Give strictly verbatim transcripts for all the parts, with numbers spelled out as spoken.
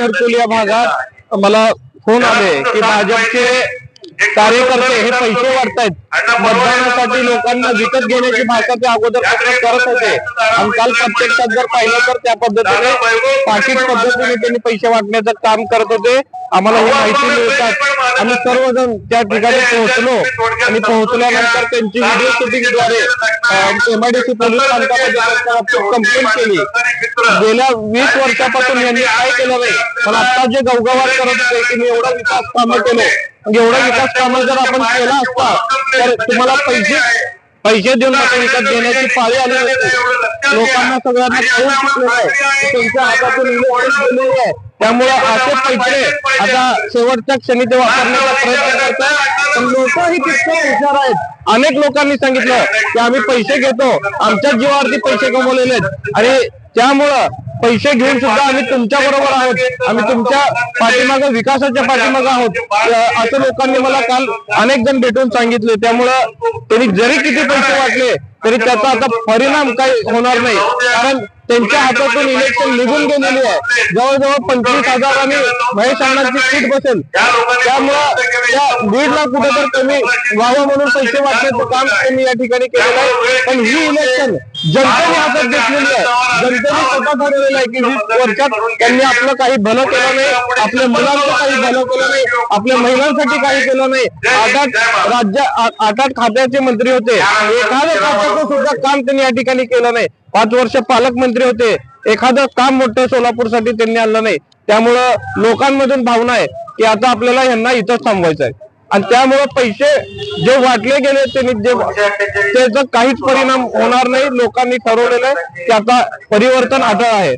घरकुल या भागात मला फोन आले की भाजपचे कार्यकर्ते हे पैसे वाटतायत मतदानासाठी लोकांना विकत घेण्याची भाषा ते अगोदर करत होते आणि काल प्रत्यक्षात जर पाहिलं तर त्या पद्धतीने पाकिट पद्धतीने त्यांनी पैसे वाटण्याचं काम करत होते। आम्हाला ही माहिती मिळतात आम्ही सर्वजण त्या ठिकाणी पोहोचलो आणि पोहोचल्यानंतर त्यांची व्हिडिओ शूटिंगद्वारे एमआयडीसी पोलीस स्थानकामध्ये कंप्लेंट केली। गेल्या वीस वर्षापासून यांनी काय केलं नाही, पण आता जे गवगवाट करत होते की मी एवढा विकास कामं केले, एवढा विकास कामं जर आपण केला असता तर तुम्हाला पैसे पैसे देऊन आता विकत घेण्याची पाळी आली नसती। लोकांना सगळ्यांना कळून चुकलेलं आहे त्यांच्या हातातून गेलेली आहे, त्यामुळे असे पैसे आता शेवटच्या क्षणी ते वापरण्याचा प्रयत्न करतात। पण लोकही तितके हुशार आहेत। अनेक लोकांनी सांगितलं की आम्ही पैसे घेतो, आमच्या जीवावरती पैसे कमवलेले आहेत आणि त्यामुळं पैसे घेऊन सुद्धा आम्ही तुमच्या बरोबर आहोत, आम्ही तुमच्या पाठीमागे विकासाच्या पाठीमागे आहोत असं लोकांनी मला काल अनेक जण भेटून सांगितले। त्यामुळं त्यांनी जरी किती पैसे वाटले तरी त्याचा आता परिणाम काही होणार नाही, कारण त्यांच्या हातातून इलेक्शन निघून गेलेली आहे। जवळजवळ पंचवीस हजार आणि महेश अण्णांची सीट बसेल, त्यामुळं त्या बीडला कुठेतरी कमी व्हावं म्हणून पैसे वाटण्याचं काम त्यांनी या ठिकाणी केलेलं आहे। पण ही इलेक्शन जनतेने हातात घेतलेली आहे, जनतेने स्वतः ठरवलेलं आहे की वीस वर्षात त्यांनी आपलं काही भलं केलं नाही, आपल्या मुलांचं काही भलं केलं नाही, आपल्या महिलांसाठी काही केलं नाही। आठ आठ राज्य आठ आठ खात्याचे मंत्री होते, एखाद्या खात्याचं सुद्धा काम त्यांनी या ठिकाणी केलं नाही। पाच वर्ष पालकमंत्री होते, एखादं काम मोठं सोलापूरसाठी त्यांनी आणलं नाही। त्यामुळं लोकांमधून भावना आहे की आता आपल्याला यांना इथंच थांबवायचं आहे आणि त्यामुळे पैसे जे वाटले गेले त्यांनी जे त्याचा काहीच परिणाम होणार नाही। लोकांनी ठरवलेलं आहे की आता परिवर्तन अटळ आहे।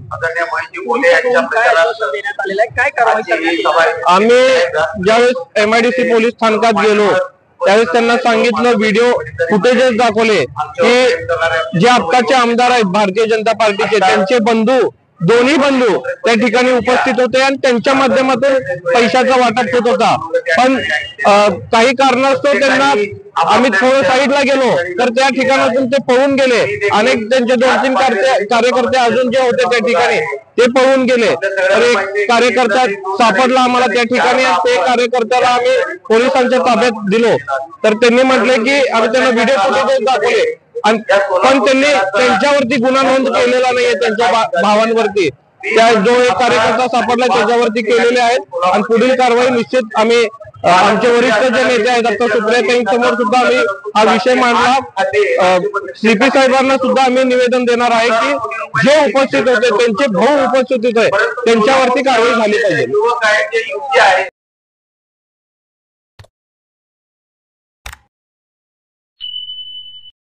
आम्ही ज्यावेळेस एमआयडीसी पोलीस स्थानकात गेलो त्यावेळेस त्यांना सांगितलं, व्हिडिओ फुटेजेस दाखवले की जे आत्ताचे आमदार आहेत भारतीय जनता पार्टीचे त्यांचे बंधू दोन्ही बंधू त्या ठिकाणी उपस्थित होते आणि त्यांच्या माध्यमातून पैशाचा वाटप होत होता। पण काही कारणास्तव त्यांना आम्ही थोडं साईडला गेलो तर त्या ठिकाणातून ते पळून गेले। अनेक त्यांचे दोन तीन कार्यकर्ते अजून जे होते त्या ठिकाणी ते पळून गेले, तर एक कार्यकर्ता सापडला आम्हाला त्या ठिकाणी। ते कार्यकर्त्याला आम्ही पोलिसांच्या ताब्यात दिलो, तर त्यांनी म्हटले की आम्ही त्यांना व्हिडिओ फुटेज दाखवले आणि पण त्यांनी त्यांच्यावरती गुन्हा नोंद केलेला नाहीये, त्यांच्या भावांवरती त्या जो एक कार्यकर्ता सापडला त्याच्यावरती केलेले आहेत आणि पुढील कारवाई निश्चित आम्ही आमचे वरिष्ठ जे नेते आहेत डॉक्टर सुप्रिया समोर सुद्धा आम्ही हा विषय मांडला। सीपी साहेबांना सुद्धा आम्ही निवेदन देणार आहे की जे उपस्थित होते त्यांचे भाऊ उपस्थित होते त्यांच्यावरती कारवाई झाली पाहिजे।